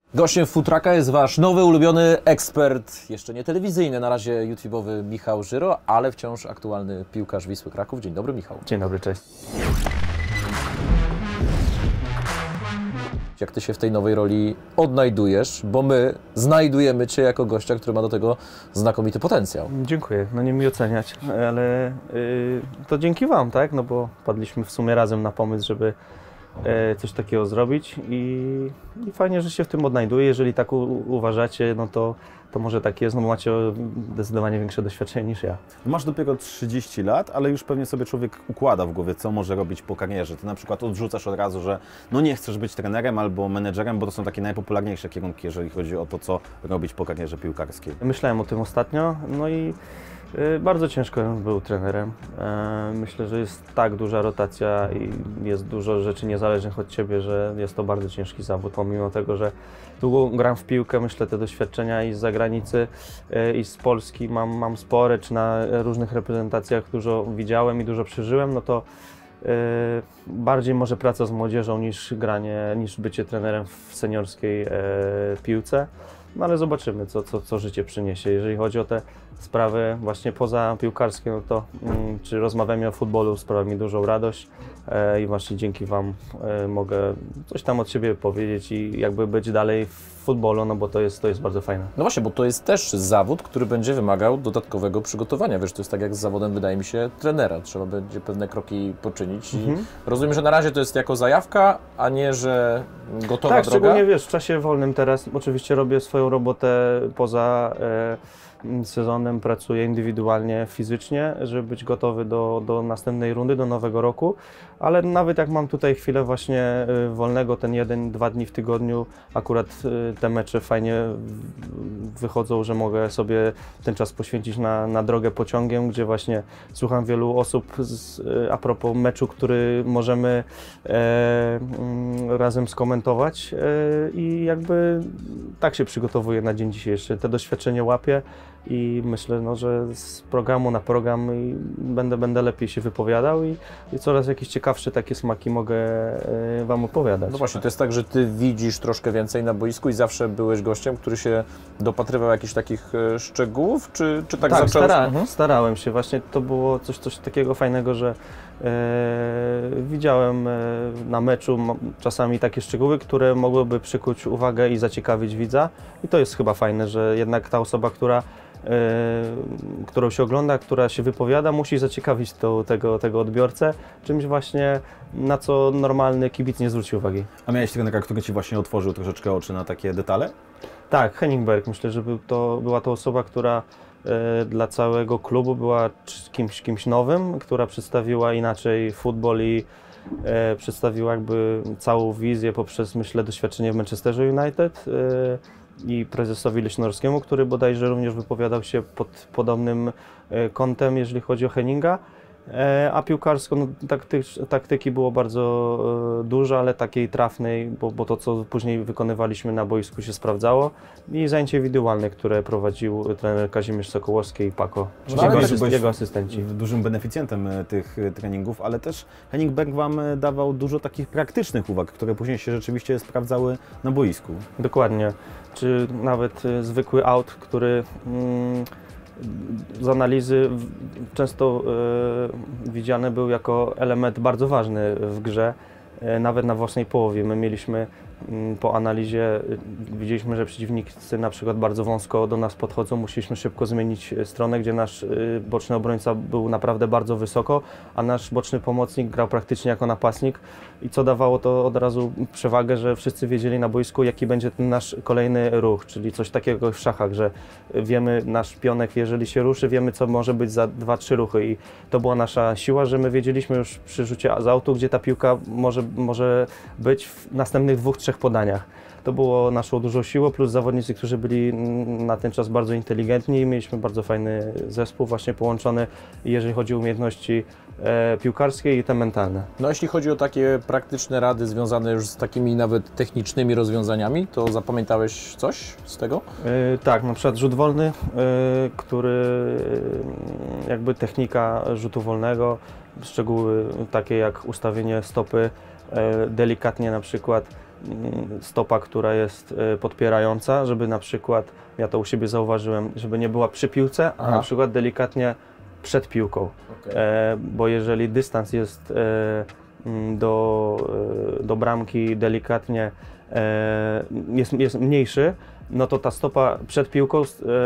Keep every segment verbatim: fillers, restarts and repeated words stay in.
Gościem Futraka jest wasz nowy ulubiony ekspert, jeszcze nie telewizyjny, na razie YouTube'owy Michał Żyro, ale wciąż aktualny piłkarz Wisły Kraków. Dzień dobry, Michał. Dzień dobry, cześć. Jak ty się w tej nowej roli odnajdujesz, bo my znajdujemy cię jako gościa, który ma do tego znakomity potencjał. Dziękuję, no nie mi oceniać, ale yy, to dzięki wam, tak? No bo padliśmy w sumie razem na pomysł, żeby yy, coś takiego zrobić i, i fajnie, że się w tym odnajduję. Jeżeli tak u, uważacie, no to, to może tak jest, no bo macie zdecydowanie większe doświadczenie niż ja. Masz dopiero trzydzieści lat, ale już pewnie sobie człowiek układa w głowie, co może robić po karierze. Ty na przykład odrzucasz od razu, że no nie chcesz być trenerem albo menedżerem, bo to są takie najpopularniejsze kierunki, jeżeli chodzi o to, co robić po karierze piłkarskiej. Myślałem o tym ostatnio, no i y, bardzo ciężko był trenerem. E, myślę, że jest tak duża rotacja i jest dużo rzeczy niezależnych od ciebie, że jest to bardzo ciężki zawód, pomimo tego, że długo gram w piłkę, myślę, te doświadczenia i z zagranicy, y, i z Polski mam, mam spore, czy na różnych reprezentacjach dużo widziałem i dużo przeżyłem, no to y, bardziej może praca z młodzieżą niż granie, niż bycie trenerem w seniorskiej y, piłce. No ale zobaczymy, co, co, co życie przyniesie. Jeżeli chodzi o te sprawy właśnie poza piłkarskie, no to mm, czy rozmawiamy o futbolu, sprawia mi dużą radość e, i właśnie dzięki wam e, mogę coś tam od siebie powiedzieć i jakby być dalej w futbolu, no bo to jest, to jest bardzo fajne. No właśnie, bo to jest też zawód, który będzie wymagał dodatkowego przygotowania. Wiesz, to jest tak jak z zawodem, wydaje mi się, trenera. Trzeba będzie pewne kroki poczynić. Mhm. I rozumiem, że na razie to jest jako zajawka, a nie, że gotowa tak, droga. szczególnie wiesz, w czasie wolnym teraz oczywiście robię swoją robotę poza e, sezonem, pracuję indywidualnie, fizycznie, żeby być gotowy do, do następnej rundy, do nowego roku, ale nawet jak mam tutaj chwilę właśnie wolnego, ten jeden, dwa dni w tygodniu, akurat te mecze fajnie wychodzą, że mogę sobie ten czas poświęcić na, na drogę pociągiem, gdzie właśnie słucham wielu osób z, a propos meczu, który możemy e, razem skomentować e, i jakby tak się przygotowuję na dzień dzisiejszy. Te doświadczenie łapię i myślę, no, że z programu na program i będę, będę lepiej się wypowiadał i, i coraz jakieś ciekawsze takie smaki mogę e, wam opowiadać. No właśnie, to jest tak, że ty widzisz troszkę więcej na boisku i zawsze byłeś gościem, który się dopatrywał jakichś takich e, szczegółów, czy, czy tak, tak zacząłeś? Stara, Mhm. starałem się. Właśnie to było coś, coś takiego fajnego, że e, widziałem e, na meczu czasami takie szczegóły, które mogłyby przykuć uwagę i zaciekawić widza i to jest chyba fajne, że jednak ta osoba, która Yy, którą się ogląda, która się wypowiada, musi zaciekawić to, tego, tego odbiorcę czymś właśnie, na co normalny kibic nie zwróci uwagi. A miałeś trenera, który Ci właśnie otworzył troszeczkę oczy na takie detale? Tak, Henning Berg. Myślę, że był to, była to osoba, która e, dla całego klubu była kimś, kimś nowym, która przedstawiła inaczej futbol i e, przedstawiła jakby całą wizję poprzez, myślę, doświadczenie w Manchesterze United. E, i prezesowi Leśnorskiemu, który bodajże również wypowiadał się pod podobnym kątem, jeżeli chodzi o Henninga. A piłkarsko, no, takty, taktyki było bardzo dużo, ale takiej trafnej, bo, bo to, co później wykonywaliśmy na boisku, się sprawdzało. I zajęcie indywidualne, które prowadził trener Kazimierz Sokołowski i Paco, czyli No, jego, ale asyst, byłeś jego asystenci. Dużym beneficjentem tych treningów, ale też Henning Berg Wam dawał dużo takich praktycznych uwag, które później się rzeczywiście sprawdzały na boisku. Dokładnie. Czy nawet zwykły aut, który mm, z analizy często e, widziany był jako element bardzo ważny w grze, e, nawet na własnej połowie. My mieliśmy m, po analizie, e, widzieliśmy, że przeciwnicy na przykład bardzo wąsko do nas podchodzą, musieliśmy szybko zmienić stronę, gdzie nasz e, boczny obrońca był naprawdę bardzo wysoko, a nasz boczny pomocnik grał praktycznie jako napastnik i co dawało to od razu przewagę, że wszyscy wiedzieli na boisku, jaki będzie ten nasz kolejny ruch, czyli coś takiego jak w szachach, że wiemy, nasz pionek, jeżeli się ruszy, wiemy, co może być za dwa, trzy ruchy i to była nasza siła, że my wiedzieliśmy już przy rzucie z autu, gdzie ta piłka może, może być w następnych dwóch, trzech podaniach. To było naszą dużą siłą, plus zawodnicy, którzy byli na ten czas bardzo inteligentni i mieliśmy bardzo fajny zespół właśnie połączony, jeżeli chodzi o umiejętności e, piłkarskie i te mentalne. No jeśli chodzi o takie praktyczne rady związane już z takimi nawet technicznymi rozwiązaniami, to zapamiętałeś coś z tego? E, tak, na przykład rzut wolny, e, który e, jakby technika rzutu wolnego, szczegóły takie jak ustawienie stopy, e, delikatnie na przykład stopa, która jest podpierająca, żeby na przykład, ja to u siebie zauważyłem, żeby nie była przy piłce, a Aha. na przykład delikatnie przed piłką, Okay. e, bo jeżeli dystans jest e, do, e, do bramki delikatnie e, jest, jest mniejszy, no to ta stopa przed piłką e,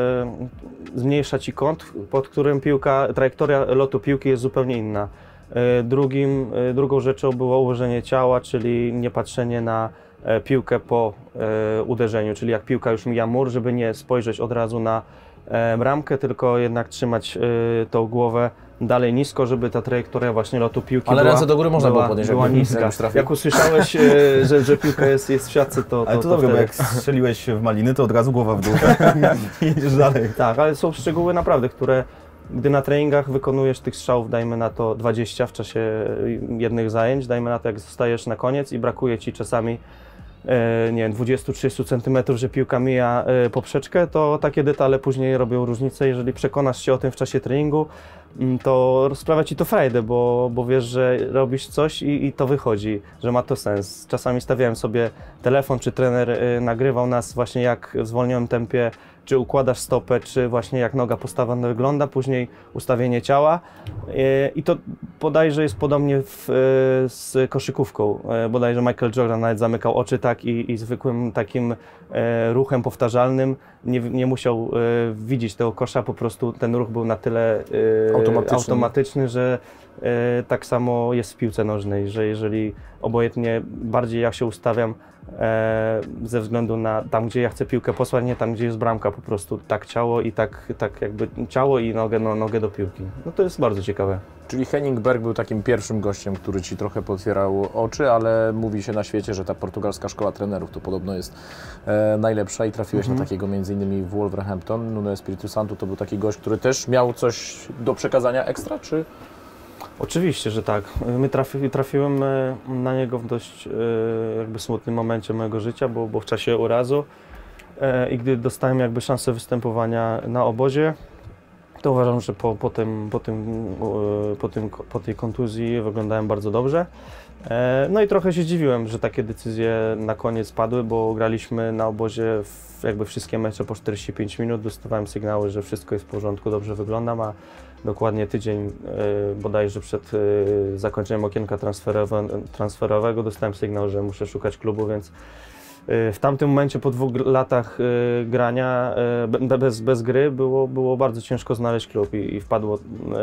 zmniejsza ci kąt, pod którym piłka, trajektoria lotu piłki jest zupełnie inna. E, drugim, e, drugą rzeczą było ułożenie ciała, czyli nie patrzenie na e, piłkę po e, uderzeniu, czyli jak piłka już mija mur, żeby nie spojrzeć od razu na e, bramkę, tylko jednak trzymać e, tą głowę dalej nisko, żeby ta trajektoria właśnie lotu piłki Ale była, ręce do góry można była, było podnieść, była jakby- niska. jakbyś trafił. Jak usłyszałeś, e, że, że piłka jest, jest w siatce, to, to, Ale to, to dobrze, bo wtedy... jak strzeliłeś w maliny, to od razu głowa w dół i jedziesz dalej. Tak, ale są szczegóły naprawdę, które gdy na treningach wykonujesz tych strzałów, dajmy na to dwadzieścia w czasie jednych zajęć, dajmy na to jak zostajesz na koniec i brakuje ci czasami e, nie wiem, dwadzieścia do trzydziestu centymetrów, że piłka mija e, poprzeczkę, to takie detale później robią różnicę. Jeżeli przekonasz się o tym w czasie treningu, m, to sprawia ci to frajdę, bo, bo wiesz, że robisz coś i, i to wychodzi, że ma to sens. Czasami stawiałem sobie telefon, czy trener e, nagrywał nas właśnie jak w zwolnionym tempie, czy układasz stopę, czy właśnie jak noga postawiona wygląda, później ustawienie ciała. E, I to bodajże jest podobnie w, e, z koszykówką. E, Bodajże Michael Jordan nawet zamykał oczy tak i, i zwykłym takim e, ruchem powtarzalnym nie, nie musiał e, widzieć tego kosza, po prostu ten ruch był na tyle e, Automatyczny. automatyczny, że e, tak samo jest w piłce nożnej, że jeżeli obojętnie bardziej ja się ustawiam e, ze względu na tam, gdzie ja chcę piłkę posłać, nie tam, gdzie jest bramka, po prostu tak ciało i tak, tak jakby ciało i nogę, no, nogę do piłki. No to jest bardzo ciekawe. Czyli Henning Berg był takim pierwszym gościem, który Ci trochę potwierał oczy, ale mówi się na świecie, że ta portugalska szkoła trenerów to podobno jest e, najlepsza i trafiłeś Mhm. na takiego między innymi w Wolverhampton. Nuno Espiritu Santo to był taki gość, który też miał coś do przekazania ekstra, czy? Oczywiście, że tak. My trafi, trafiłem e, na niego w dość e, jakby smutnym momencie mojego życia, bo, bo w czasie urazu e, i gdy dostałem jakby szansę występowania na obozie, to uważam, że po, po, tym, po, tym, e, po, tym, po tej kontuzji wyglądałem bardzo dobrze. E, no i trochę się dziwiłem, że takie decyzje na koniec padły, bo graliśmy na obozie w, jakby wszystkie mecze po czterdzieści pięć minut, dostawałem sygnały, że wszystko jest w porządku, dobrze wyglądam, a dokładnie tydzień e, bodajże przed e, zakończeniem okienka transferowe, transferowego dostałem sygnał, że muszę szukać klubu, więc e, w tamtym momencie po dwóch gr- latach e, grania e, be, bez, bez gry było, było bardzo ciężko znaleźć klub i, i wpadło e,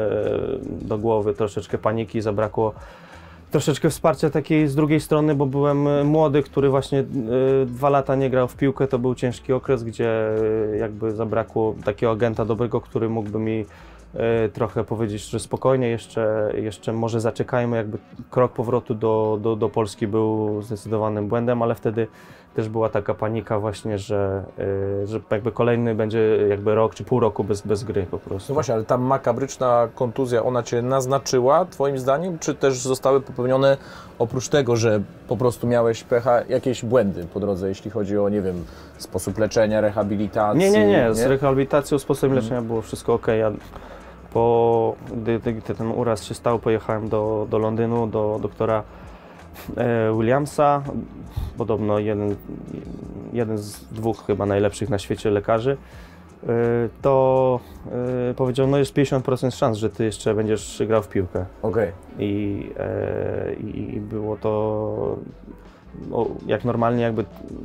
do głowy troszeczkę paniki, zabrakło troszeczkę wsparcia takiej z drugiej strony, bo byłem e, młody, który właśnie e, dwa lata nie grał w piłkę, to był ciężki okres, gdzie e, jakby zabrakło takiego agenta dobrego, który mógłby mi e, trochę powiedzieć, że spokojnie, jeszcze, jeszcze może zaczekajmy, jakby krok powrotu do, do, do Polski był zdecydowanym błędem, ale wtedy też była taka panika właśnie, że, e, że jakby kolejny będzie jakby rok czy pół roku bez, bez gry po prostu. No właśnie, ale ta makabryczna kontuzja, ona Cię naznaczyła Twoim zdaniem, czy też zostały popełnione oprócz tego, że po prostu miałeś pecha, jakieś błędy po drodze, jeśli chodzi o, nie wiem, sposób leczenia, rehabilitacji? Nie, nie, nie. Z rehabilitacją, sposobem leczenia było wszystko ok. Ja po, gdy, gdy ten uraz się stał, pojechałem do, do Londynu, do doktora e, Williamsa. Podobno jeden, jeden z dwóch chyba najlepszych na świecie lekarzy. E, to e, powiedział, no jest pięćdziesiąt procent szans, że ty jeszcze będziesz grał w piłkę. Okej. I, e, i i było to o, jak normalnie jakby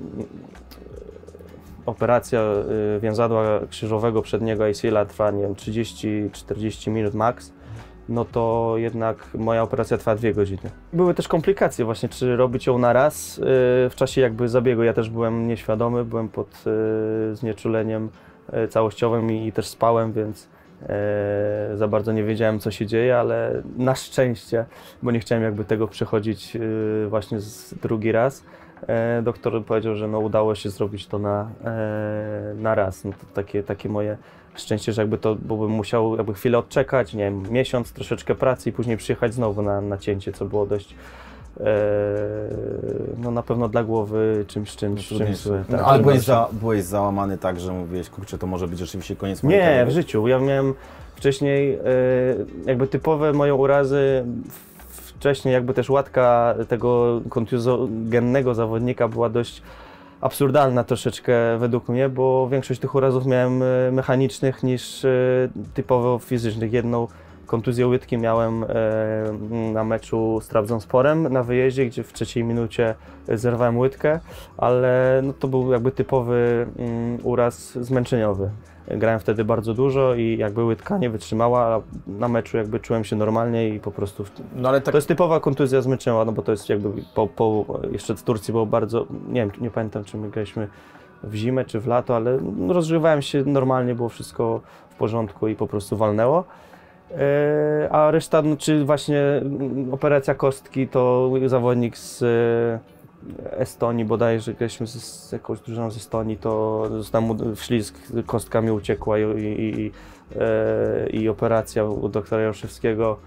operacja y, więzadła krzyżowego przedniego A C L-a trwa, nie wiem, trzydzieści czterdzieści minut max, no to jednak moja operacja trwa dwie godziny. Były też komplikacje właśnie, czy robić ją na raz y, w czasie jakby zabiegu. Ja też byłem nieświadomy, byłem pod y, znieczuleniem y, całościowym i, i też spałem, więc y, za bardzo nie wiedziałem, co się dzieje, ale na szczęście, bo nie chciałem jakby tego przechodzić y, właśnie z drugi raz. E, doktor powiedział, że no, udało się zrobić to na, e, na raz. No, to takie, takie moje szczęście, że jakby to, bo bym musiał jakby chwilę odczekać, nie wiem, miesiąc, troszeczkę pracy i później przyjechać znowu na, na cięcie, co było dość e, no na pewno dla głowy czymś, czymś, czymś złe. No, Tak. ale byłeś, za, byłeś załamany tak, że mówiłeś, kurczę, to może być rzeczywiście koniec mojej Nie, kariery? w życiu. Ja miałem wcześniej e, jakby typowe moje urazy w wcześniej jakby też łatka tego kontuzjogennego zawodnika była dość absurdalna troszeczkę według mnie, bo większość tych urazów miałem mechanicznych niż typowo fizycznych. Jedną kontuzję łydki miałem na meczu z Trabzonsporem na wyjeździe, gdzie w trzeciej minucie zerwałem łydkę, ale no to był jakby typowy uraz zmęczeniowy. Grałem wtedy bardzo dużo i jakby łydka nie wytrzymała, a na meczu jakby czułem się normalnie i po prostu... No ale tak... To jest typowa kontuzja zmęczeniowa, no bo to jest jakby po, po, jeszcze w Turcji było bardzo, nie wiem, nie pamiętam czy my graliśmy w zimę czy w lato, ale rozgrzewałem się normalnie, było wszystko w porządku i po prostu walnęło. A reszta, no, czy właśnie operacja kostki, to zawodnik z Estonii, bodajże graliśmy z, z jakąś drużyną z Estonii, to został mu wślizg, kostka mi uciekła i, i, i, i operacja u doktora Jaroszewskiego.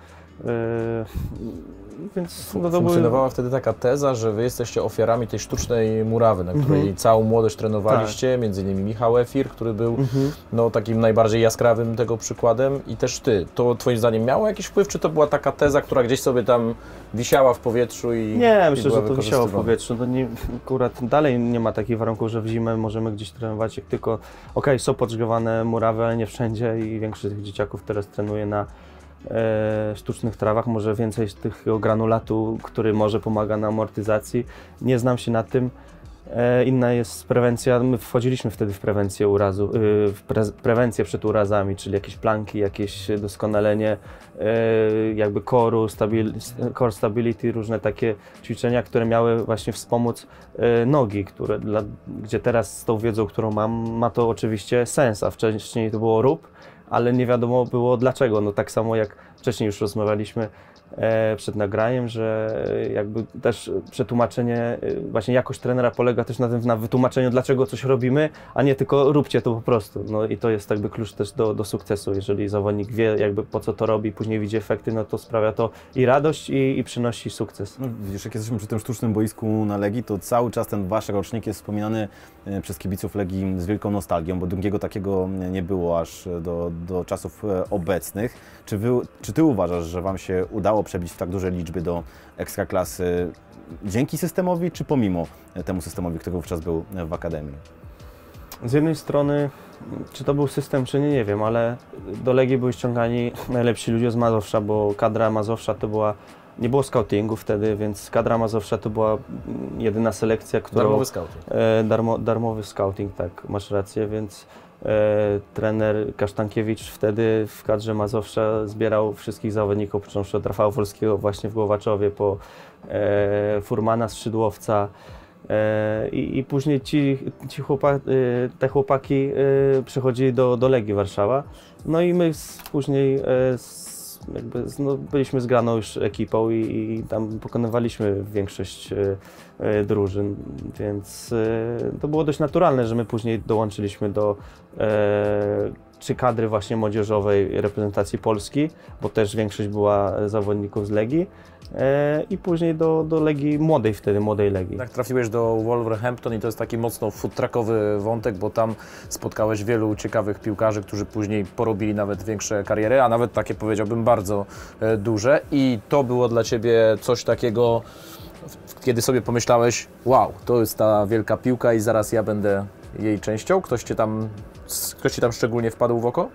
Więc no to funkcjonowała były... wtedy taka teza, że wy jesteście ofiarami tej sztucznej murawy, na której mm-hmm. całą młodość trenowaliście, tak. Między innymi Michał Efir, który był mm-hmm. no, takim najbardziej jaskrawym tego przykładem i też ty. To twoim zdaniem miało jakiś wpływ, czy to była taka teza, która gdzieś sobie tam wisiała w powietrzu i Nie, i myślę, że to wisiało w powietrzu. To nie, akurat dalej nie ma takich warunków, że w zimę możemy gdzieś trenować, jak tylko okej, okay, są podgrzewane murawy, ale nie wszędzie i większość tych dzieciaków teraz trenuje na E, sztucznych trawach, może więcej tego granulatu, który może pomaga na amortyzacji. Nie znam się na tym. E, inna jest prewencja. My wchodziliśmy wtedy w prewencję urazu, y, w pre, prewencję przed urazami, czyli jakieś planki, jakieś doskonalenie e, jakby core'u, stabil, core stability, różne takie ćwiczenia, które miały właśnie wspomóc e, nogi, które dla, gdzie teraz z tą wiedzą, którą mam, ma to oczywiście sens, a wcześniej to było rób, ale nie wiadomo było dlaczego. No tak samo jak wcześniej już rozmawialiśmy e, przed nagraniem, że jakby też przetłumaczenie, e, właśnie jakość trenera polega też na tym, na wytłumaczeniu, dlaczego coś robimy, a nie tylko róbcie to po prostu. No i to jest jakby klucz też do, do sukcesu. Jeżeli zawodnik wie jakby po co to robi, później widzi efekty, no to sprawia to i radość i, i przynosi sukces. No, widzisz, jak jesteśmy przy tym sztucznym boisku na Legii, to cały czas ten wasz rocznik jest wspominany przez kibiców Legii z wielką nostalgią, bo drugiego takiego nie było aż do, do czasów obecnych. Czy, wy, czy ty uważasz, że wam się udało przebić w tak duże liczby do ekstraklasy dzięki systemowi, czy pomimo temu systemowi, który wówczas był w Akademii? Z jednej strony, czy to był system, czy nie, nie wiem, ale do Legii były ściągani najlepsi ludzie z Mazowsza, bo kadra Mazowsza to była, nie było scoutingu wtedy, więc kadra Mazowsza to była jedyna selekcja, którą... Darmowy scouting. E, darmo, darmowy scouting, tak, masz rację, więc e, trener Kasztankiewicz wtedy w kadrze Mazowsza zbierał wszystkich zawodników, począwszy od Rafała Wolskiego właśnie w Głowaczowie, po e, Furmana Skrzydłowca, I, I później ci, ci chłopa, te chłopaki przychodzili do, do Legii Warszawa. No i my z, później z, jakby, no, byliśmy zgraną już ekipą i, i tam pokonywaliśmy większość drużyn, więc to było dość naturalne, że my później dołączyliśmy do czy kadry właśnie młodzieżowej reprezentacji Polski, bo też większość była zawodników z Legii. I później do, do Legii młodej wtedy, młodej Legii. Tak, trafiłeś do Wolverhampton i to jest taki mocno food-truckowy wątek, bo tam spotkałeś wielu ciekawych piłkarzy, którzy później porobili nawet większe kariery, a nawet takie, powiedziałbym, bardzo duże. I to było dla Ciebie coś takiego, kiedy sobie pomyślałeś, wow, to jest ta wielka piłka i zaraz ja będę jej częścią? Ktoś Cię tam, ktoś Ci tam szczególnie wpadł w oko?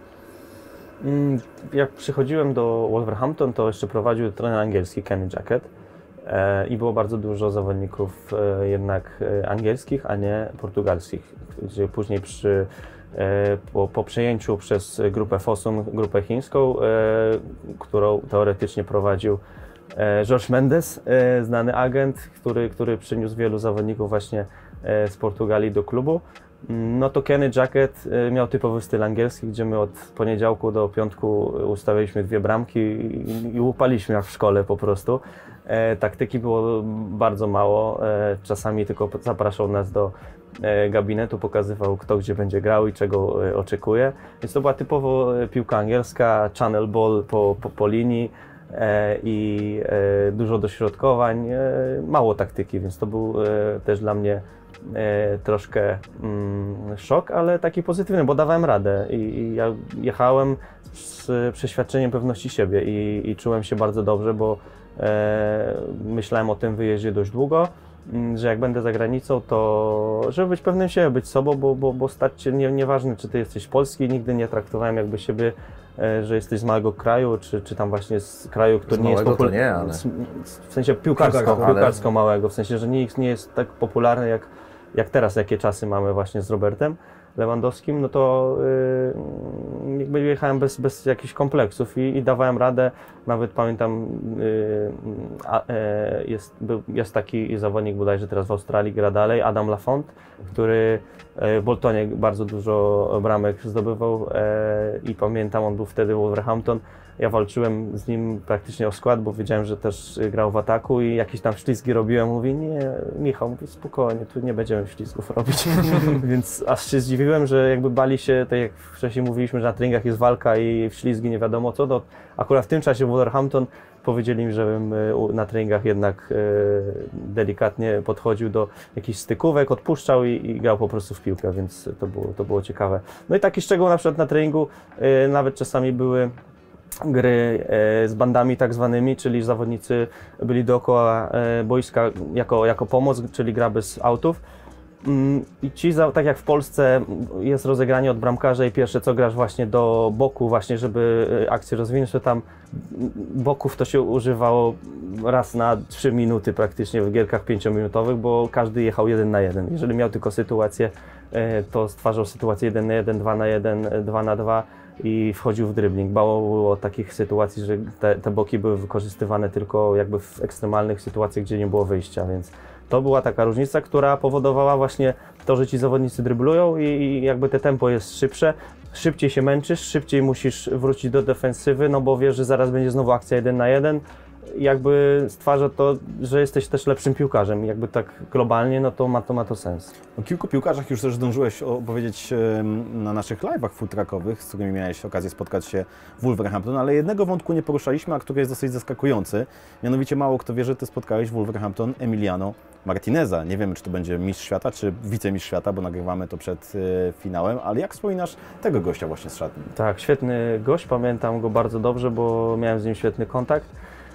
Jak przychodziłem do Wolverhampton, to jeszcze prowadził trener angielski Kenny Jackett e, i było bardzo dużo zawodników e, jednak e, angielskich, a nie portugalskich, gdzie później przy, e, po, po przejęciu przez grupę Fosun, grupę chińską, e, którą teoretycznie prowadził e, Jorge Mendes, e, znany agent, który, który przyniósł wielu zawodników właśnie e, z Portugalii do klubu. No to Kenny Jackett miał typowy styl angielski, gdzie my od poniedziałku do piątku ustawialiśmy dwie bramki i, i łupaliśmy jak w szkole po prostu. E, taktyki było bardzo mało, e, czasami tylko zapraszał nas do e, gabinetu, pokazywał kto gdzie będzie grał i czego e, oczekuje. Więc to była typowo piłka angielska, channel ball po, po, po linii e, i e, dużo dośrodkowań, e, mało taktyki, więc to był e, też dla mnie E, troszkę mm, szok, ale taki pozytywny, bo dawałem radę i, i ja jechałem z przeświadczeniem pewności siebie i, i czułem się bardzo dobrze, bo e, myślałem o tym wyjeździe dość długo, że jak będę za granicą, to żeby być pewnym siebie, być sobą, bo, bo, bo stać się, nie, nieważne czy ty jesteś polski, nigdy nie traktowałem jakby siebie, że jesteś z małego kraju, czy, czy tam właśnie z kraju, który z nie jest popularny. Nie, ale... w sensie piłkarsko, Piłkarsko, piłkarsko ale... małego, w sensie, że nikt nie jest tak popularny jak, jak teraz, jakie czasy mamy właśnie z Robertem Lewandowskim, no to yy, jakby jechałem bez, bez jakichś kompleksów i, i dawałem radę. Nawet pamiętam, yy, a, yy, jest, był, jest taki zawodnik bodajże teraz w Australii, gra dalej, Adam Lafont, który w Boltonie bardzo dużo bramek zdobywał yy, i pamiętam, on był wtedy w Wolverhampton. Ja walczyłem z nim praktycznie o skład, bo wiedziałem, że też grał w ataku i jakieś tam ślizgi robiłem. Mówi, nie, Michał, mówi, spokojnie, tu nie będziemy ślizgów robić. Więc aż się zdziwiłem, że jakby bali się, tak jak wcześniej mówiliśmy, że na treningach jest walka i w ślizgi nie wiadomo co, to akurat w tym czasie w Wolverhampton powiedzieli mi, żebym na treningach jednak e, delikatnie podchodził do jakichś stykówek, odpuszczał i, i grał po prostu w piłkę, więc to było, to było ciekawe. No i taki szczegół na przykład na treningu, e, nawet czasami były gry e, z bandami tak zwanymi, czyli zawodnicy byli dookoła e, boiska jako, jako pomoc, czyli gra bez autów. Mm, I ci, za, tak jak w Polsce jest rozegranie od bramkarza i pierwsze co grasz właśnie do boku, właśnie żeby akcję rozwinąć, to tam boków to się używało raz na trzy minuty praktycznie w gierkach pięciominutowych, bo każdy jechał jeden na jeden. Jeżeli miał tylko sytuację, e, to stwarzał sytuację jeden na jeden, dwa na jeden, dwa na dwa. I wchodził w dribbling. Mało było takich sytuacji, że te, te boki były wykorzystywane tylko jakby w ekstremalnych sytuacjach, gdzie nie było wyjścia, więc to była taka różnica, która powodowała właśnie to, że ci zawodnicy dryblują i, i jakby te tempo jest szybsze. Szybciej się męczysz, szybciej musisz wrócić do defensywy, no bo wiesz, że zaraz będzie znowu akcja jeden na jeden. Jakby stwarza to, że jesteś też lepszym piłkarzem. Jakby tak globalnie, no to ma to, ma to sens. O kilku piłkarzach już też zdążyłeś opowiedzieć na naszych live'ach fulltrackowych, z którymi miałeś okazję spotkać się w Wolverhampton, ale jednego wątku nie poruszaliśmy, a który jest dosyć zaskakujący. Mianowicie mało kto wie, że ty spotkałeś w Wolverhampton Emiliano Martineza. Nie wiemy, czy to będzie mistrz świata, czy wicemistrz świata, bo nagrywamy to przed finałem, ale jak wspominasz tego gościa właśnie z szatni? Tak, świetny gość, pamiętam go bardzo dobrze, bo miałem z nim świetny kontakt.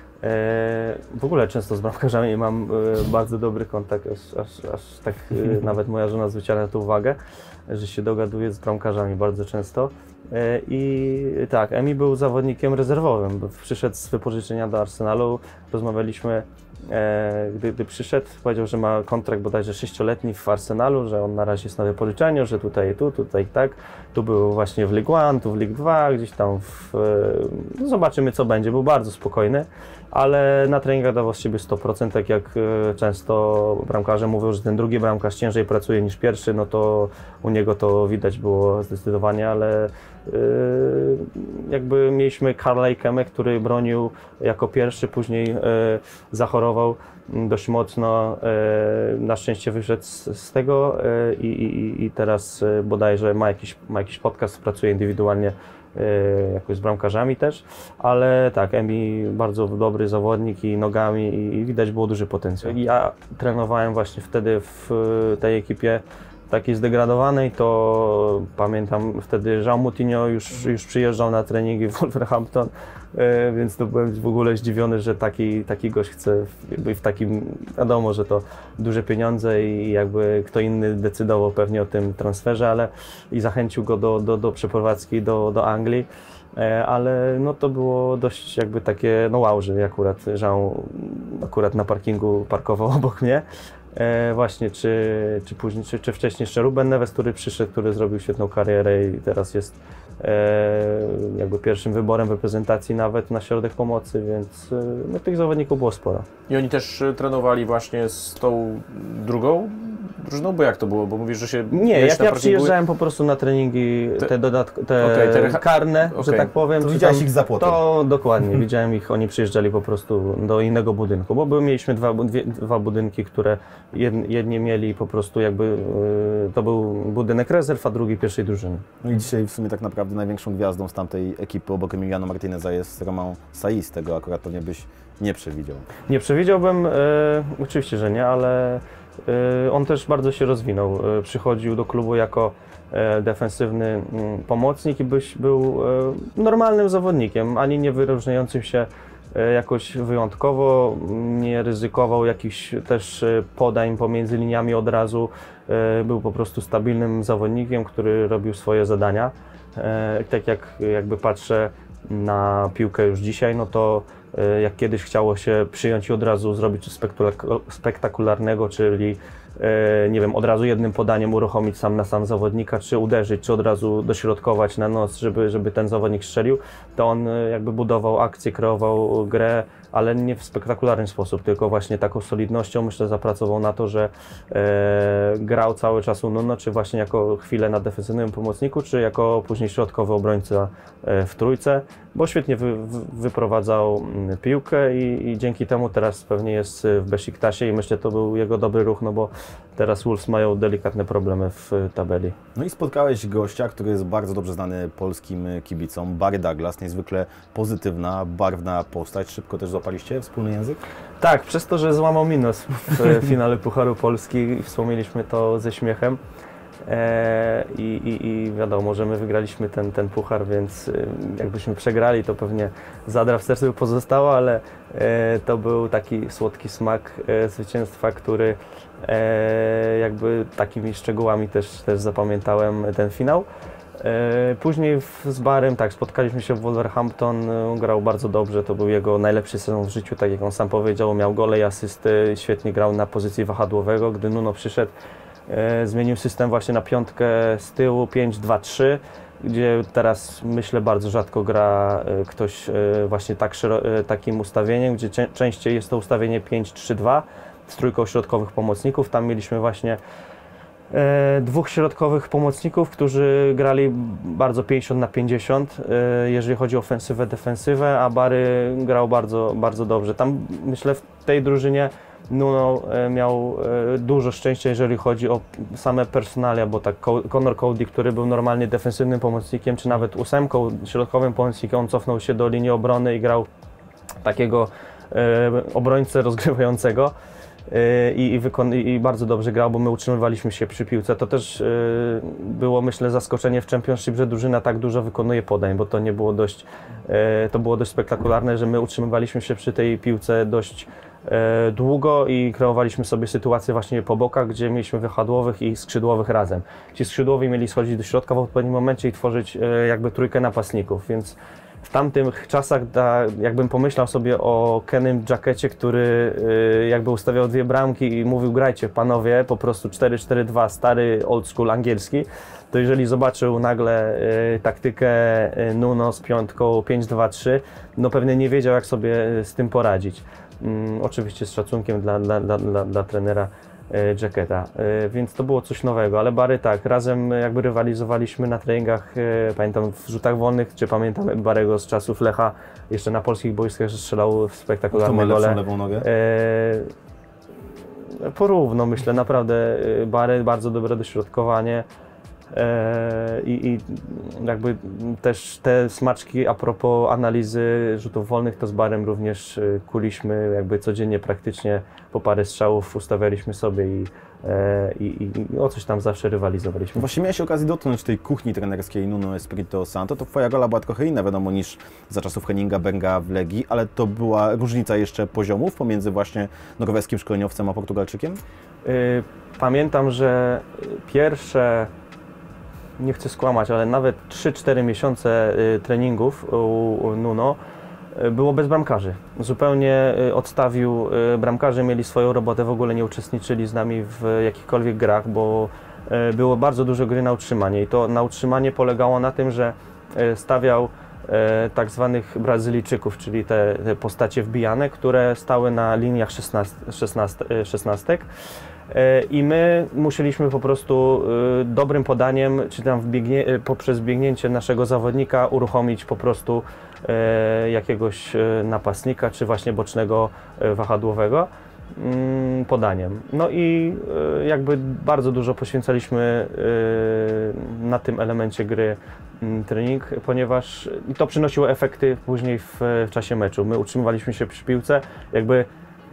W ogóle często z bramkarzami mam bardzo dobry kontakt, aż, aż, aż tak nawet moja żona zwróciła na to uwagę, że się dogaduje z bramkarzami bardzo często. I tak, Emi był zawodnikiem rezerwowym, przyszedł z wypożyczenia do Arsenalu, rozmawialiśmy, gdy, gdy przyszedł, powiedział, że ma kontrakt bodajże sześcioletni w Arsenalu, że on na razie jest na wypożyczeniu, że tutaj tu, tutaj tak, tu był właśnie w League One, tu w League Dwa, gdzieś tam w, no zobaczymy co będzie, był bardzo spokojny, ale na treningach dawał z siebie sto procent, tak jak często bramkarze mówią, że ten drugi bramkarz ciężej pracuje niż pierwszy, no to u niego to widać było zdecydowanie, ale yy, jakby mieliśmy Carla Ikemę, który bronił jako pierwszy, później yy, zachorował dość mocno, yy, na szczęście wyszedł z, z tego yy, i, i teraz yy, bodajże ma jakiś, ma jakiś podcast, pracuje indywidualnie jakoś z bramkarzami też, ale tak, Emi bardzo dobry zawodnik i nogami i widać było duży potencjał. Ja trenowałem właśnie wtedy w tej ekipie takiej zdegradowanej, to pamiętam wtedy João Moutinho już, już przyjeżdżał na treningi w Wolverhampton, więc to byłem w ogóle zdziwiony, że taki, taki gość chce jakby w takim, wiadomo, że to duże pieniądze i jakby kto inny decydował pewnie o tym transferze, ale i zachęcił go do, do, do przeprowadzki do, do Anglii, ale no to było dość jakby takie, no wow, że akurat João akurat na parkingu parkował obok mnie. E, właśnie, czy, czy później, czy, czy wcześniej jeszcze Ruben Neves, który przyszedł, który zrobił świetną karierę i teraz jest e, jakby pierwszym wyborem w reprezentacji nawet na środek pomocy, więc e, no, tych zawodników było sporo. I oni też trenowali właśnie z tą drugą drużyną, bo jak to było? Bo mówisz, że się... Nie, jak ja przyjeżdżałem po prostu na treningi te, te, dodatk- te, okay, te reha- karne, okay. że tak powiem. To widziałeś ich za płotem? To dokładnie, widziałem ich, oni przyjeżdżali po prostu do innego budynku, bo były, mieliśmy dwa, dwie, dwa budynki, które jedni mieli po prostu jakby, to był budynek rezerw, a drugi pierwszej drużyny. No i dzisiaj w sumie tak naprawdę największą gwiazdą z tamtej ekipy obok Emiliano Martineza jest Romão Saiz, tego akurat pewnie byś nie przewidział. Nie przewidziałbym, e, oczywiście, że nie, ale e, on też bardzo się rozwinął. E, przychodził do klubu jako e, defensywny m, pomocnik i byś był e, normalnym zawodnikiem, ani nie wyróżniającym się jakoś wyjątkowo, nie ryzykował jakichś też podań pomiędzy liniami od razu, był po prostu stabilnym zawodnikiem, który robił swoje zadania. Tak jak jakby patrzę na piłkę już dzisiaj, no to jak kiedyś chciało się przyjąć i od razu zrobić coś spektakularnego, czyli nie wiem, od razu jednym podaniem uruchomić sam na sam zawodnika, czy uderzyć, czy od razu dośrodkować na nos, żeby, żeby ten zawodnik strzelił, to on jakby budował akcję, kreował grę, ale nie w spektakularny sposób, tylko właśnie taką solidnością, myślę, zapracował na to, że e, grał cały czas u Nuno, czy właśnie jako chwilę na defensywnym pomocniku, czy jako później środkowy obrońca e, w trójce, bo świetnie wy, wy, wyprowadzał piłkę i, i dzięki temu teraz pewnie jest w Besiktasie i myślę, to był jego dobry ruch, no bo teraz Wolves mają delikatne problemy w tabeli. No i spotkałeś gościa, który jest bardzo dobrze znany polskim kibicom, Barry Douglas, niezwykle pozytywna, barwna postać. Szybko też złapaliście wspólny język? Tak, przez to, że złamał minus w finale Pucharu Polski i wspomnieliśmy to ze śmiechem. E, i, i, I wiadomo, że my wygraliśmy ten, ten puchar, więc jakbyśmy przegrali, to pewnie zadra w sercu pozostała, ale e, to był taki słodki smak e, zwycięstwa, który e, jakby takimi szczegółami też, też zapamiętałem ten finał. E, później w, z Barrym, tak, spotkaliśmy się w Wolverhampton, on grał bardzo dobrze, to był jego najlepszy sezon w życiu, tak jak on sam powiedział, miał gole i asysty, świetnie grał na pozycji wahadłowego, gdy Nuno przyszedł. E, zmienił system właśnie na piątkę z tyłu, pięć dwa trzy, gdzie teraz myślę bardzo rzadko gra e, ktoś e, właśnie tak, e, takim ustawieniem, gdzie cze częściej jest to ustawienie pięć trzy dwa z trójką środkowych pomocników. Tam mieliśmy właśnie e, dwóch środkowych pomocników, którzy grali bardzo pięćdziesiąt na pięćdziesiąt, e, jeżeli chodzi o ofensywę, defensywę, a Barry grał bardzo, bardzo dobrze. Tam myślę w tej drużynie Nuno miał dużo szczęścia, jeżeli chodzi o same personalia, bo tak Conor Coady, który był normalnie defensywnym pomocnikiem, czy nawet ósemką, środkowym pomocnikiem, on cofnął się do linii obrony i grał takiego obrońcę rozgrywającego i, i, i bardzo dobrze grał, bo my utrzymywaliśmy się przy piłce. To też było, myślę, zaskoczenie w Championship, że drużyna tak dużo wykonuje podań, bo to nie było dość, to było dość spektakularne, że my utrzymywaliśmy się przy tej piłce dość długo i kreowaliśmy sobie sytuację właśnie po bokach, gdzie mieliśmy wahadłowych i skrzydłowych razem. Ci skrzydłowi mieli schodzić do środka w odpowiednim momencie i tworzyć jakby trójkę napastników, więc w tamtych czasach, da, jakbym pomyślał sobie o Kenym Jackecie, który jakby ustawiał dwie bramki i mówił: grajcie panowie, po prostu cztery cztery dwa, stary old school angielski, to jeżeli zobaczył nagle y, taktykę Nuno z piątką pięć dwa trzy, no pewnie nie wiedział, jak sobie z tym poradzić. Um, oczywiście z szacunkiem dla, dla, dla, dla, dla trenera y, Jacketa, y, więc to było coś nowego, ale Barry tak, razem jakby rywalizowaliśmy na treningach, y, pamiętam w rzutach wolnych, czy pamiętam Barry'ego z czasów Lecha, jeszcze na polskich boiskach, że strzelał spektakularne gole. Kto ma lewą nogę? Y, porówno myślę, naprawdę Barry, bardzo dobre dośrodkowanie. I, I jakby też te smaczki a propos analizy rzutów wolnych, to z Barrym również kuliśmy jakby codziennie praktycznie po parę strzałów ustawialiśmy sobie i, i, i o coś tam zawsze rywalizowaliśmy. Właśnie miałeś okazję dotknąć tej kuchni trenerskiej Nuno Espirito Santo. To twoja rola była trochę inna, wiadomo, niż za czasów Henninga Berga w Legii, ale to była różnica jeszcze poziomów pomiędzy właśnie norweskim szkoleniowcem a Portugalczykiem? Pamiętam, że pierwsze, nie chcę skłamać, ale nawet trzy cztery miesiące treningów u Nuno było bez bramkarzy. Zupełnie odstawił bramkarzy, mieli swoją robotę, w ogóle nie uczestniczyli z nami w jakichkolwiek grach, bo było bardzo dużo gry na utrzymanie i to na utrzymanie polegało na tym, że stawiał tak zwanych Brazylijczyków, czyli te, te postacie wbijane, które stały na liniach szesnastek. I my musieliśmy po prostu dobrym podaniem, czy tam wbiegnie, poprzez biegnięcie naszego zawodnika uruchomić po prostu jakiegoś napastnika, czy właśnie bocznego wahadłowego podaniem. No i jakby bardzo dużo poświęcaliśmy na tym elemencie gry trening, ponieważ to przynosiło efekty później w, w czasie meczu. My utrzymywaliśmy się przy piłce, jakby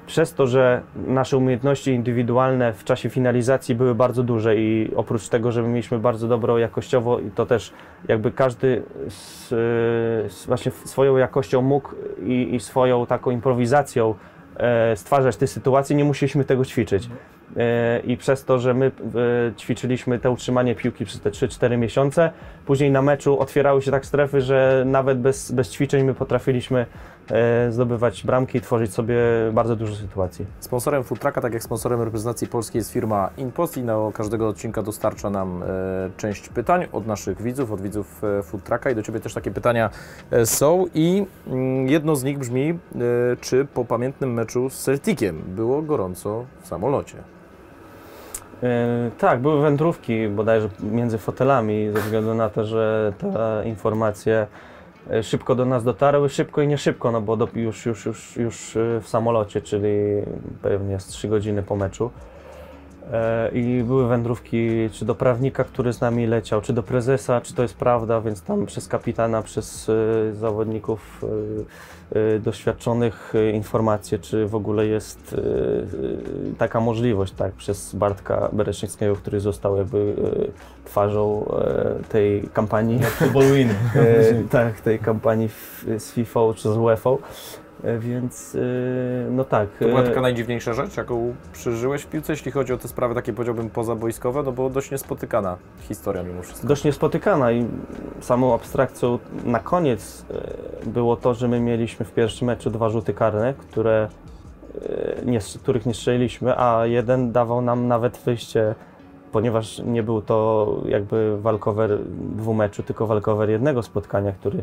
przez to, że nasze umiejętności indywidualne w czasie finalizacji były bardzo duże i oprócz tego, że my mieliśmy bardzo dobrą jakościowo i to też jakby każdy z, z właśnie swoją jakością mógł i, i swoją taką improwizacją e, stwarzać te sytuacje, nie musieliśmy tego ćwiczyć. E, I przez to, że my e, ćwiczyliśmy to utrzymanie piłki przez te trzy cztery miesiące, później na meczu otwierały się tak strefy, że nawet bez, bez ćwiczeń my potrafiliśmy e, zdobywać bramki i tworzyć sobie bardzo dużo sytuacji. Sponsorem Food Trucka, tak jak sponsorem reprezentacji polskiej, jest firma InPost i na każdego odcinka dostarcza nam e, część pytań od naszych widzów, od widzów e, Food Trucka i do Ciebie też takie pytania e, są i mm, jedno z nich brzmi, e, czy po pamiętnym meczu z Celticiem było gorąco w samolocie? E, tak, były wędrówki bodajże między fotelami ze względu na to, że te informacje e, szybko do nas dotarły, szybko i nie szybko, no bo do, już, już, już, już e, w samolocie, czyli pewnie z trzy godziny po meczu. E, I były wędrówki czy do prawnika, który z nami leciał, czy do prezesa, czy to jest prawda, więc tam przez kapitana, przez e, zawodników e, e, doświadczonych e, informacje, czy w ogóle jest e, taka możliwość, tak, przez Bartka Bereszyńskiego, który został jakby e, twarzą e, tej kampanii. Futboluiny. e, tak, tej kampanii f, z FIFA czy z UEFA. Więc no tak. To była taka najdziwniejsza rzecz, jaką przeżyłeś w piłce, jeśli chodzi o te sprawy takie, powiedziałbym, pozabojskowe, no bo dość niespotykana historia mimo wszystko. Dość niespotykana i samą abstrakcją na koniec było to, że my mieliśmy w pierwszym meczu dwa rzuty karne, które, nie, których nie strzeliliśmy, a jeden dawał nam nawet wyjście, ponieważ nie był to jakby walkover dwumeczu, tylko walkover jednego spotkania, który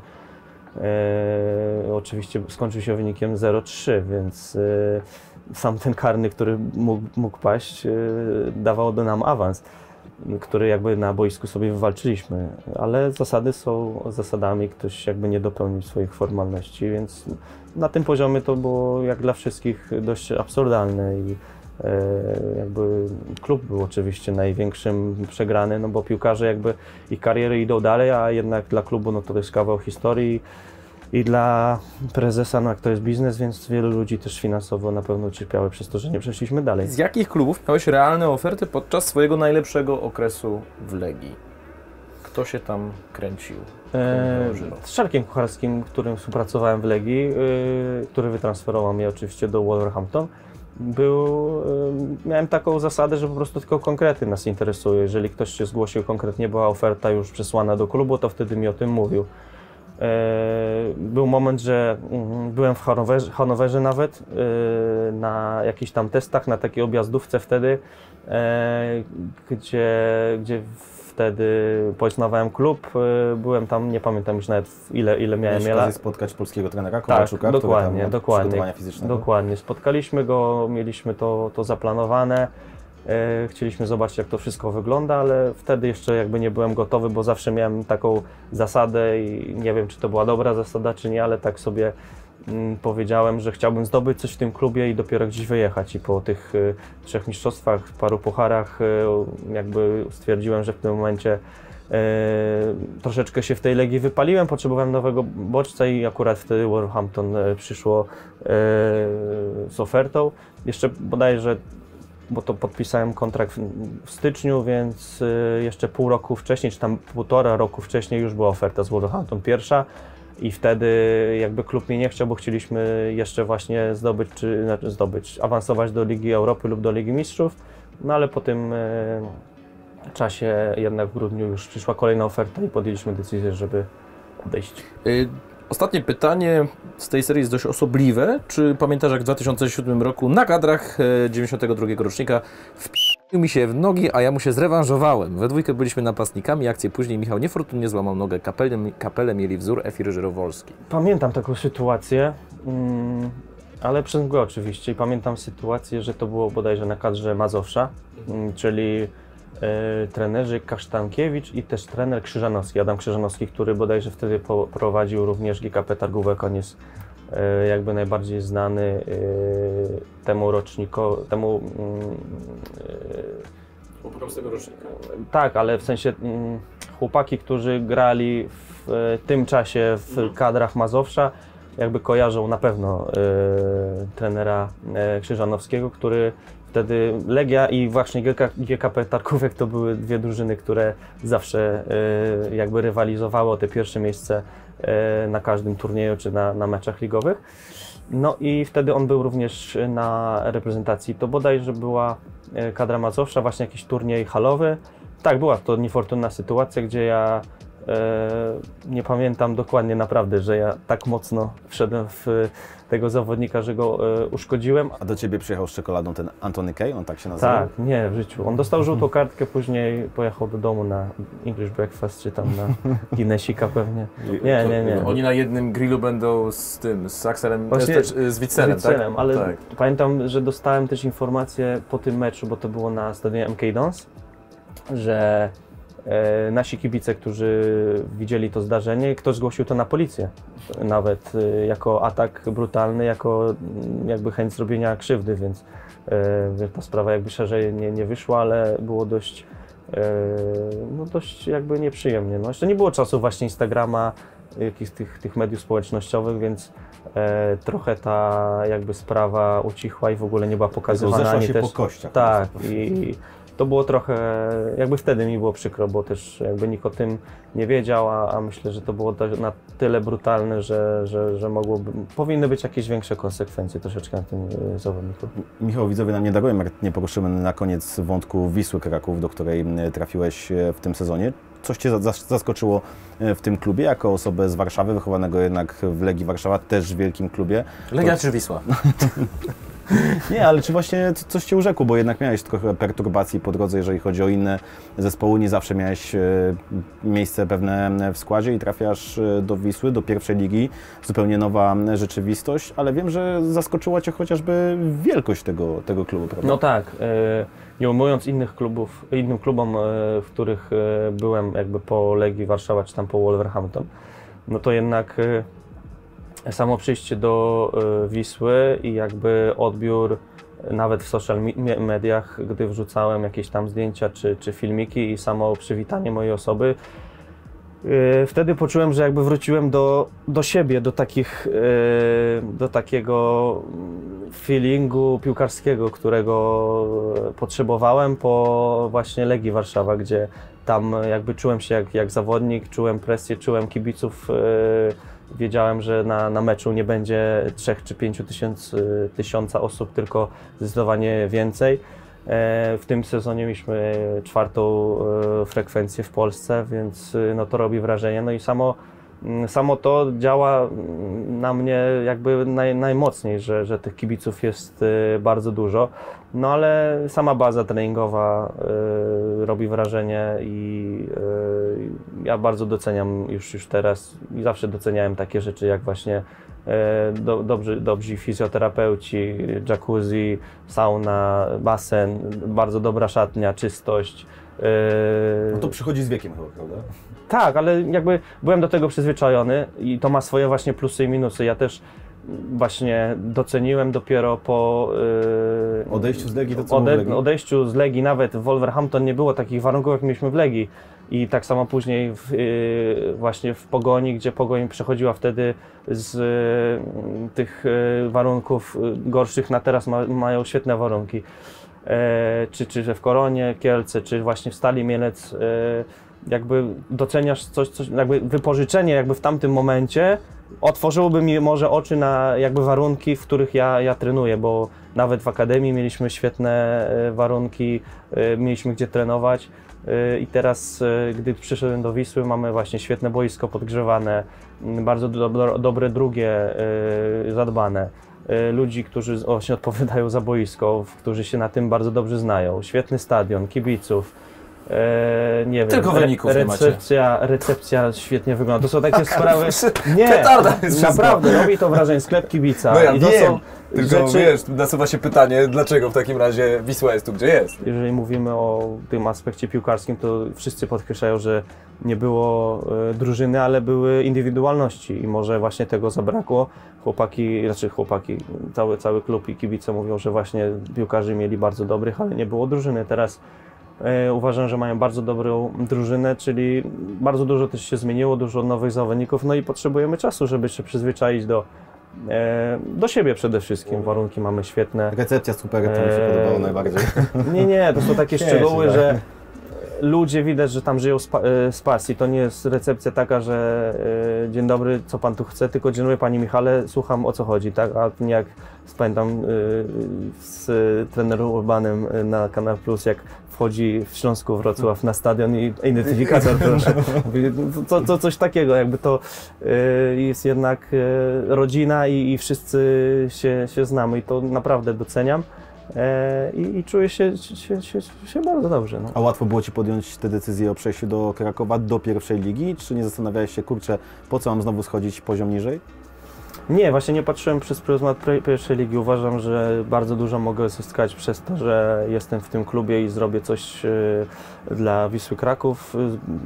E, oczywiście skończył się wynikiem zero trzy, więc e, sam ten karny, który mógł, mógł paść, e, dawał nam awans, który jakby na boisku sobie wywalczyliśmy, ale zasady są zasadami, ktoś jakby nie dopełnił swoich formalności, więc na tym poziomie to było jak dla wszystkich dość absurdalne i e, jakby klub był oczywiście największym przegrany, no bo piłkarze jakby ich kariery idą dalej, a jednak dla klubu no to jest kawał historii i dla prezesa no jak to jest biznes, więc wielu ludzi też finansowo na pewno cierpiały przez to, że nie przeszliśmy dalej. Z jakich klubów miałeś realne oferty podczas swojego najlepszego okresu w Legii? Kto się tam kręcił? E, z Szarkiem Kucharskim, którym współpracowałem w Legii, y, który wytransferował mnie oczywiście do Wolverhampton. Był, y, miałem taką zasadę, że po prostu tylko konkrety nas interesują. Jeżeli ktoś się zgłosił konkretnie, była oferta już przesłana do klubu, to wtedy mi o tym mówił. E, był moment, że y, byłem w Hanowerze, Hanowerze nawet y, na jakichś tam testach, na takiej objazdówce wtedy, e, gdzie, gdzie wtedy poznawałem klub, byłem tam, nie pamiętam już nawet ile, ile miałem lat. Spotkać polskiego trenera Tak, Kowalczuka, dokładnie, który tam dokładnie, fizycznego. dokładnie. Spotkaliśmy go, mieliśmy to, to zaplanowane, e, chcieliśmy zobaczyć jak to wszystko wygląda, ale wtedy jeszcze jakby nie byłem gotowy, bo zawsze miałem taką zasadę i nie wiem czy to była dobra zasada czy nie, ale tak sobie powiedziałem, że chciałbym zdobyć coś w tym klubie i dopiero gdzieś wyjechać i po tych y, trzech mistrzostwach, paru pucharach y, jakby stwierdziłem, że w tym momencie y, troszeczkę się w tej Legii wypaliłem, potrzebowałem nowego bodźca i akurat wtedy Wolverhampton y, przyszło y, z ofertą. Jeszcze bodajże, bo to podpisałem kontrakt w, w styczniu, więc y, jeszcze pół roku wcześniej, czy tam półtora roku wcześniej już była oferta z Wolverhampton pierwsza. I wtedy jakby klub mnie nie chciał, bo chcieliśmy jeszcze właśnie zdobyć, czy znaczy zdobyć, awansować do Ligi Europy lub do Ligi Mistrzów. No ale po tym e, czasie jednak w grudniu już przyszła kolejna oferta i podjęliśmy decyzję, żeby odejść. Y, ostatnie pytanie z tej serii jest dość osobliwe. Czy pamiętasz, jak w dwa tysiące siódmym roku na kadrach e, dziewięćdziesiątego drugiego rocznika wpi***ł mi się w nogi, a ja mu się zrewanżowałem. We dwójkę byliśmy napastnikami, akcję później Michał niefortunnie złamał nogę, kapelę, kapelę mieli wzór Efi Ryżerowolski. Pamiętam taką sytuację, mm, ale przez mgłę oczywiście i pamiętam sytuację, że to było bodajże na kadrze Mazowsza, mm, czyli e, trenerzy Kasztankiewicz i też trener Krzyżanowski, Adam Krzyżanowski, który bodajże wtedy po, prowadził również G K P Targówek, on jest e, jakby najbardziej znany e, temu rocznikowi, temu Oprócz tego rocznika. tak, ale w sensie mm, chłopaki, którzy grali w e, tym czasie w kadrach Mazowsza, jakby kojarzą na pewno e, trenera e, Krzyżanowskiego, który wtedy Legia i właśnie G K, G K P Tarkówek to były dwie drużyny, które zawsze e, jakby rywalizowały o te pierwsze miejsce e, na każdym turnieju czy na, na meczach ligowych. No i wtedy on był również na reprezentacji. To bodajże była e, kadra Mazowsza, właśnie jakiś turniej halowy. Tak, była to niefortunna sytuacja, gdzie ja e, nie pamiętam dokładnie naprawdę, że ja tak mocno wszedłem w tego zawodnika, że go e, uszkodziłem. A do ciebie przyjechał z czekoladą ten Antony Kay, on tak się nazywa? Tak, nie, w życiu. On dostał żółtą kartkę, później pojechał do domu na English Breakfast, czy tam na Guinnessika pewnie. Nie, nie, nie. Oni na jednym grillu będą z tym, z Axelem, Właśnie z, z Witzelem, z Witzelem, tak? ale Tak. pamiętam, że dostałem też informację po tym meczu, bo to było na stadionie M K Dons, że e, nasi kibice, którzy widzieli to zdarzenie, ktoś zgłosił to na policję. Nawet e, jako atak brutalny, jako m, jakby chęć zrobienia krzywdy, więc e, ta sprawa jakby szerzej nie, nie wyszła, ale było dość, e, no dość jakby nieprzyjemnie. No, jeszcze nie było czasu właśnie Instagrama, jakichś tych, tych mediów społecznościowych, więc e, trochę ta jakby sprawa ucichła i w ogóle nie była pokazywana. Zeszła ani się też, po kościach. tak, i to było trochę, jakby wtedy mi było przykro, bo też jakby nikt o tym nie wiedział, a, a myślę, że to było na tyle brutalne, że, że, że mogłoby, powinny być jakieś większe konsekwencje troszeczkę na tym y, zawodniku. Michał, widzowie nam nie darują, jak nie poruszymy na koniec wątku Wisły Kraków, do której trafiłeś w tym sezonie. Coś Cię zaskoczyło w tym klubie, jako osobę z Warszawy, wychowanego jednak w Legii Warszawa, też w wielkim klubie? Legia czy Wisła? Nie, ale czy właśnie coś Cię urzekło, bo jednak miałeś trochę perturbacji po drodze, jeżeli chodzi o inne zespoły, nie zawsze miałeś miejsce pewne w składzie i trafiasz do Wisły, do pierwszej ligi, zupełnie nowa rzeczywistość, ale wiem, że zaskoczyła Cię chociażby wielkość tego, tego klubu, prawda? No tak, nie ujmując innych klubów, innym klubom, w których byłem jakby po Legii Warszawa czy tam po Wolverhampton, no to jednak samo przyjście do Wisły i jakby odbiór nawet w social mediach, gdy wrzucałem jakieś tam zdjęcia czy, czy filmiki i samo przywitanie mojej osoby, wtedy poczułem, że jakby wróciłem do, do siebie, do takich, do takiego feelingu piłkarskiego, którego potrzebowałem po właśnie Legii Warszawa, gdzie tam jakby czułem się jak, jak zawodnik, czułem presję, czułem kibiców. Wiedziałem, że na, na meczu nie będzie trzech czy pięciu tysięcy, tysiąca osób, tylko zdecydowanie więcej. W tym sezonie mieliśmy czwartą frekwencję w Polsce, więc no to robi wrażenie. No i samo, samo to działa na mnie jakby naj, najmocniej, że, że tych kibiców jest bardzo dużo. No ale sama baza treningowa y, robi wrażenie i y, ja bardzo doceniam już, już teraz i zawsze doceniałem takie rzeczy jak właśnie y, do, dobrzy, dobrzy fizjoterapeuci, jacuzzi, sauna, basen, bardzo dobra szatnia, czystość. Y, no to przychodzi z wiekiem chyba, prawda? Tak, ale jakby byłem do tego przyzwyczajony i to ma swoje właśnie plusy i minusy. Ja też właśnie doceniłem dopiero po yy, odejściu z Legii, to co ode, w Legii? odejściu z Legii, nawet w Wolverhampton nie było takich warunków, jak mieliśmy w Legii. I tak samo później w, yy, właśnie w Pogoni, gdzie Pogoń przechodziła wtedy z yy, tych yy, warunków gorszych na teraz ma, mają świetne warunki. Yy, czy, czy że w Koronie Kielce, czy właśnie w Stali Mielec, yy, jakby doceniasz coś, coś, jakby wypożyczenie jakby w tamtym momencie otworzyłoby mi może oczy na jakby warunki, w których ja, ja trenuję, bo nawet w akademii mieliśmy świetne warunki, mieliśmy gdzie trenować i teraz, gdy przyszedłem do Wisły, mamy właśnie świetne boisko podgrzewane, bardzo do, dobre drugie zadbane, ludzi, którzy właśnie odpowiadają za boisko, którzy się na tym bardzo dobrze znają, świetny stadion, kibiców. Eee, nie wiem, Tylko wyników re, nie macie. recepcja, recepcja świetnie wygląda. To są takie sprawy. Nie, petarda jest naprawdę robi to wrażenie, sklep kibica. No ja I to wiem, są tylko rzeczy, wiesz, nasuwa się pytanie, dlaczego w takim razie Wisła jest tu, gdzie jest? Jeżeli mówimy o tym aspekcie piłkarskim, to wszyscy podkreślają, że nie było e, drużyny, ale były indywidualności i może właśnie tego zabrakło. Chłopaki, znaczy chłopaki, cały, cały klub i kibice mówią, że właśnie piłkarzy mieli bardzo dobrych, ale nie było drużyny. Teraz E, uważam, że mają bardzo dobrą drużynę, czyli bardzo dużo też się zmieniło, dużo nowych zawodników, no i potrzebujemy czasu, żeby się przyzwyczaić do, e, do siebie przede wszystkim. Warunki mamy świetne. Recepcja super, to mi się Eee, podobało najbardziej. Nie, nie, to są takie Nie, szczegóły, tak. że ludzie widać, że tam żyją z, pa- e, z pasji. To nie jest recepcja taka, że e, dzień dobry, co pan tu chce, tylko dzień dobry panie Michale, słucham o co chodzi, tak? A nie jak pamiętam e, z e, trenerem Urbanem e, na Kanal Plus, jak wchodzi w Śląsku Wrocław na stadion i identyfikator proszę. To, to coś takiego, jakby to e, jest jednak e, rodzina i, i wszyscy się, się znamy i to naprawdę doceniam. E, i, i czuję się, się, się, się bardzo dobrze. No. A łatwo było Ci podjąć tę decyzję o przejściu do Krakowa, do pierwszej ligi? Czy nie zastanawiałeś się, kurczę, po co mam znowu schodzić poziom niżej? Nie, właśnie nie patrzyłem przez pryzmat pre- pierwszej ligi. Uważam, że bardzo dużo mogę zyskać przez to, że jestem w tym klubie i zrobię coś y, dla Wisły Kraków.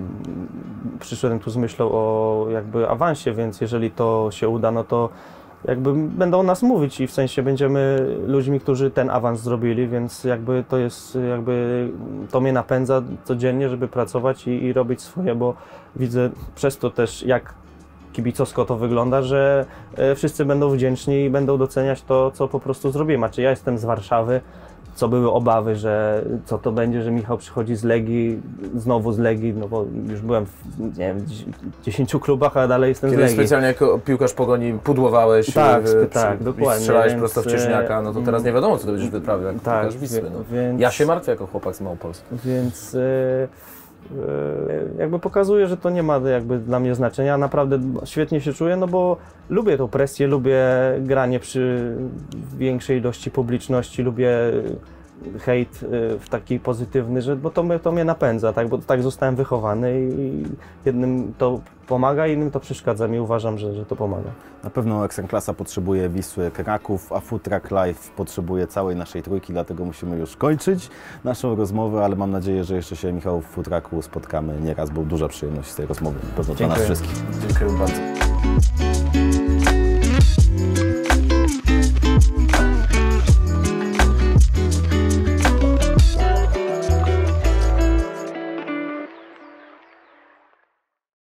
Y, przyszedłem tu z myślą o jakby awansie, więc jeżeli to się uda, no to jakby będą o nas mówić i w sensie będziemy ludźmi, którzy ten awans zrobili, więc jakby to jest, jakby to mnie napędza codziennie, żeby pracować i, i robić swoje, bo widzę przez to też, jak kibicowsko to wygląda, że e, wszyscy będą wdzięczni i będą doceniać to, co po prostu zrobimy. A czy ja jestem z Warszawy, co były obawy, że co to będzie, że Michał przychodzi z Legii, znowu z Legii, no bo już byłem w nie wiem, dziesięciu klubach, a dalej jestem Kiedy z Legii. specjalnie jako piłkarz Pogoni pudłowałeś, Tak, w, sp- przy, tak, i dokładnie, strzelałeś więc, prosto w Cieśniaka, no to teraz nie wiadomo, co to będziesz wyprawiał jako tak, piłkarz Wisły. No. więc- Ja się martwię jako chłopak z Małopolski. Więc e, e, jakby pokazuje, że to nie ma jakby dla mnie znaczenia. Naprawdę świetnie się czuję, no bo lubię tą presję, lubię granie przy większej ilości publiczności, lubię hejt e, w taki pozytywny, że, bo to, mnie- to mnie napędza, tak? Bo tak zostałem wychowany i jednym to pomaga, innym to przeszkadza mi. Uważam, że, że to pomaga. Na pewno Ekstraklasa potrzebuje Wisły Kraków, a Food Truck Live potrzebuje całej naszej trójki, dlatego musimy już kończyć naszą rozmowę, ale mam nadzieję, że jeszcze się, Michał, w Food Trucku spotkamy nieraz, bo duża przyjemność z tej rozmowy, pewno dla nas Dziękuję. wszystkich. Dziękuję bardzo.